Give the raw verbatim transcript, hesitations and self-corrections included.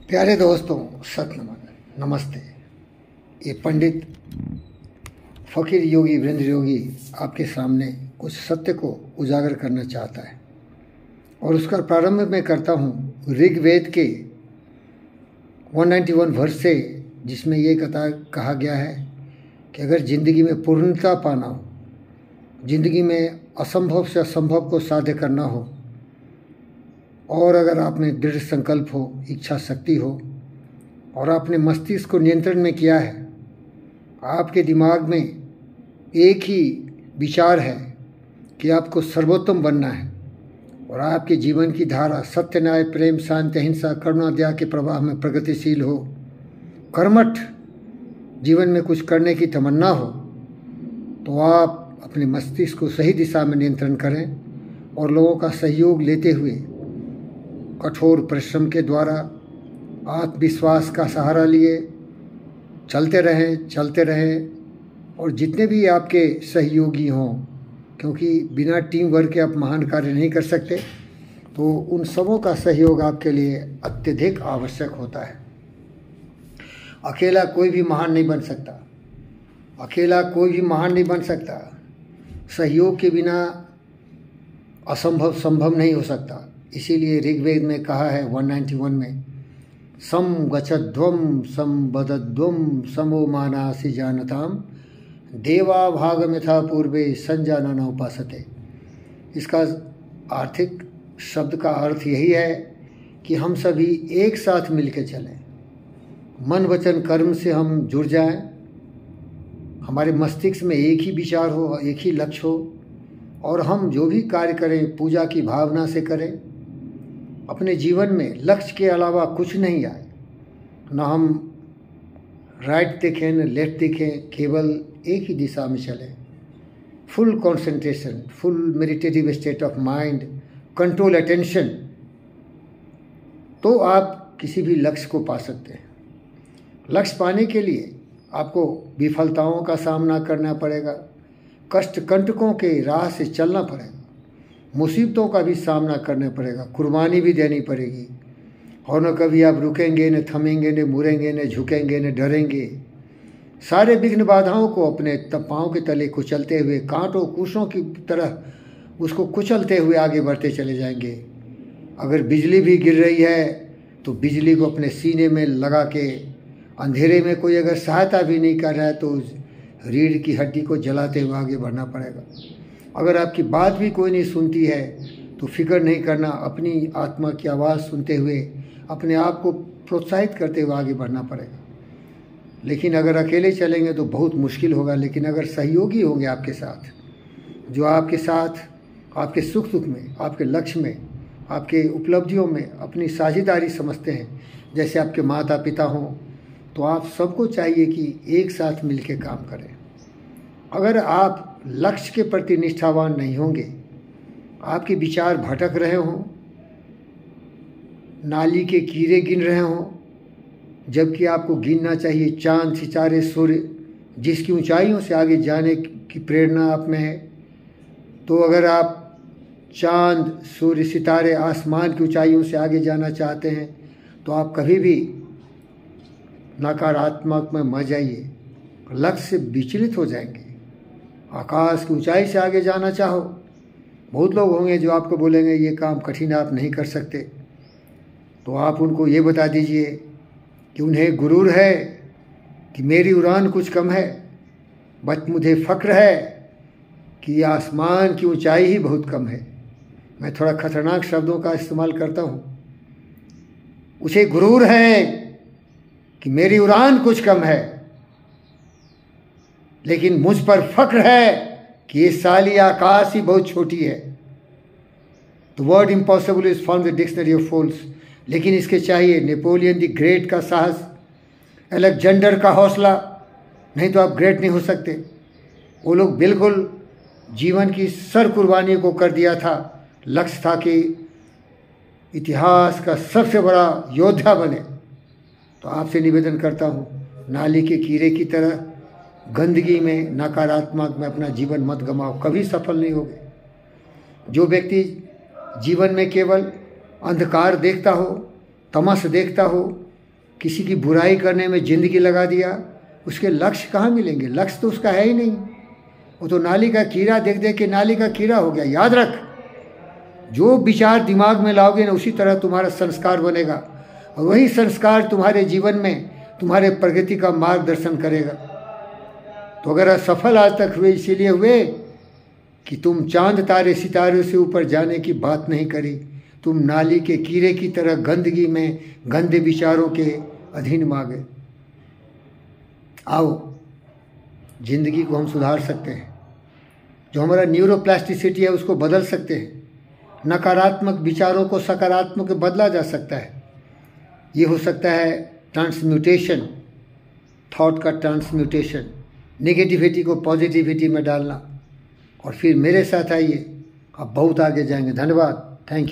प्यारे दोस्तों, सत नमन, नमस्ते। ये पंडित फकीर योगी वीरेंद्र योगी आपके सामने कुछ सत्य को उजागर करना चाहता है और उसका प्रारंभ मैं करता हूँ ऋग्वेद के एक सौ इक्यानवे वर्ष से, जिसमें ये कथा कहा गया है कि अगर ज़िंदगी में पूर्णता पाना हो, ज़िंदगी में असंभव से असंभव को साध्य करना हो और अगर आप में दृढ़ संकल्प हो, इच्छा शक्ति हो और आपने मस्तिष्क को नियंत्रण में किया है, आपके दिमाग में एक ही विचार है कि आपको सर्वोत्तम बनना है और आपके जीवन की धारा सत्य, न्याय, प्रेम, शांति, अहिंसा, करुणा, दया के प्रवाह में प्रगतिशील हो, कर्मठ जीवन में कुछ करने की तमन्ना हो, तो आप अपने मस्तिष्क को सही दिशा में नियंत्रण करें और लोगों का सहयोग लेते हुए कठोर परिश्रम के द्वारा आत्मविश्वास का सहारा लिए चलते रहें चलते रहें और जितने भी आपके सहयोगी हों, क्योंकि बिना टीम वर्क के आप महान कार्य नहीं कर सकते, तो उन सबों का सहयोग आपके लिए अत्यधिक आवश्यक होता है। अकेला कोई भी महान नहीं बन सकता, अकेला कोई भी महान नहीं बन सकता। सहयोग के बिना असंभव संभव नहीं हो सकता। इसीलिए ऋग्वेद में कहा है एक सौ इक्यानवे में, सम गच्छध्वम सम बदध्वम समो मानासि जानताम देवा भाग मिथा पूर्वे संजानन उपासते। इसका आर्थिक शब्द का अर्थ यही है कि हम सभी एक साथ मिलकर चलें, मन वचन कर्म से हम जुड़ जाएं, हमारे मस्तिष्क में एक ही विचार हो, एक ही लक्ष्य हो और हम जो भी कार्य करें पूजा की भावना से करें। अपने जीवन में लक्ष्य के अलावा कुछ नहीं आए, न हम राइट देखें न लेफ्ट देखें, केवल एक ही दिशा में चलें। Full concentration, full meditative state of mind, control attention, तो आप किसी भी लक्ष्य को पा सकते हैं। लक्ष्य पाने के लिए आपको विफलताओं का सामना करना पड़ेगा, कष्ट कंटकों के राह से चलना पड़ेगा, मुसीबतों का भी सामना करना पड़ेगा, कुर्बानी भी देनी पड़ेगी और न कभी आप रुकेंगे, न थमेंगे, न मुड़ेंगे, न झुकेंगे, न डरेंगे। सारे विघ्न बाधाओं को अपने पाँव के तले कुचलते हुए, कांटों कुशों की तरह उसको कुचलते हुए आगे बढ़ते चले जाएंगे। अगर बिजली भी गिर रही है तो बिजली को अपने सीने में लगा के, अंधेरे में कोई अगर सहायता भी नहीं कर रहा है तो रीढ़ की हड्डी को जलाते हुए आगे बढ़ना पड़ेगा। अगर आपकी बात भी कोई नहीं सुनती है तो फिक्र नहीं करना, अपनी आत्मा की आवाज़ सुनते हुए अपने आप को प्रोत्साहित करते हुए आगे बढ़ना पड़ेगा। लेकिन अगर अकेले चलेंगे तो बहुत मुश्किल होगा, लेकिन अगर सहयोगी होंगे आपके साथ, जो आपके साथ आपके सुख दुख में, आपके लक्ष्य में, आपके उपलब्धियों में अपनी साझेदारी समझते हैं, जैसे आपके माता पिता हों, तो आप सबको चाहिए कि एक साथ मिलकर काम करें। अगर आप लक्ष्य के प्रति निष्ठावान नहीं होंगे, आपके विचार भटक रहे हों, नाली के कीड़े गिन रहे हों, जबकि आपको गिनना चाहिए चांद, सितारे, सूर्य, जिसकी ऊंचाइयों से आगे जाने की प्रेरणा आप में है, तो अगर आप चांद, सूर्य, सितारे, आसमान की ऊंचाइयों से आगे जाना चाहते हैं तो आप कभी भी नकारात्मक में मत जाइए, लक्ष्य से विचलित हो जाएंगे। आकाश की ऊंचाई से आगे जाना चाहो, बहुत लोग होंगे जो आपको बोलेंगे ये काम कठिन है, आप नहीं कर सकते, तो आप उनको ये बता दीजिए कि उन्हें गुरूर है कि मेरी उड़ान कुछ कम है, बस मुझे फ़ख्र है कि आसमान की ऊंचाई ही बहुत कम है। मैं थोड़ा खतरनाक शब्दों का इस्तेमाल करता हूँ। उसे गुरूर है कि मेरी उड़ान कुछ कम है, लेकिन मुझ पर फख्र है कि ये साली आकाश ही बहुत छोटी है। The word impossible is from the dictionary of fools. लेकिन इसके चाहिए नेपोलियन द ग्रेट का साहस, अलेक्जेंडर का हौसला, नहीं तो आप ग्रेट नहीं हो सकते। वो लोग बिल्कुल जीवन की सर कुर्बानी को कर दिया था। लक्ष्य था कि इतिहास का सबसे बड़ा योद्धा बने। तो आपसे निवेदन करता हूँ, नाली के कीड़े की तरह गंदगी में, नकारात्मक में अपना जीवन मत गमाओ, कभी सफल नहीं होगे। जो व्यक्ति जीवन में केवल अंधकार देखता हो, तमस देखता हो, किसी की बुराई करने में ज़िंदगी लगा दिया, उसके लक्ष्य कहाँ मिलेंगे? लक्ष्य तो उसका है ही नहीं। वो तो नाली का कीड़ा देख देख के नाली का कीड़ा हो गया। याद रख, जो विचार दिमाग में लाओगे ना, उसी तरह तुम्हारा संस्कार बनेगा, और वही संस्कार तुम्हारे जीवन में तुम्हारे प्रगति का मार्गदर्शन करेगा। तो अगर असफल आज तक हुए, इसीलिए हुए कि तुम चांद तारे सितारों से ऊपर जाने की बात नहीं करी। तुम नाली के कीड़े की तरह गंदगी में गंदे विचारों के अधीन मांगे। आओ, जिंदगी को हम सुधार सकते हैं। जो हमारा न्यूरोप्लास्टिसिटी है उसको बदल सकते हैं। नकारात्मक विचारों को सकारात्मक में बदला जा सकता है। ये हो सकता है ट्रांसम्यूटेशन, थॉट का ट्रांसम्यूटेशन, नेगेटिविटी को पॉजिटिविटी में डालना। और फिर मेरे साथ आइए, आप बहुत आगे जाएंगे। धन्यवाद।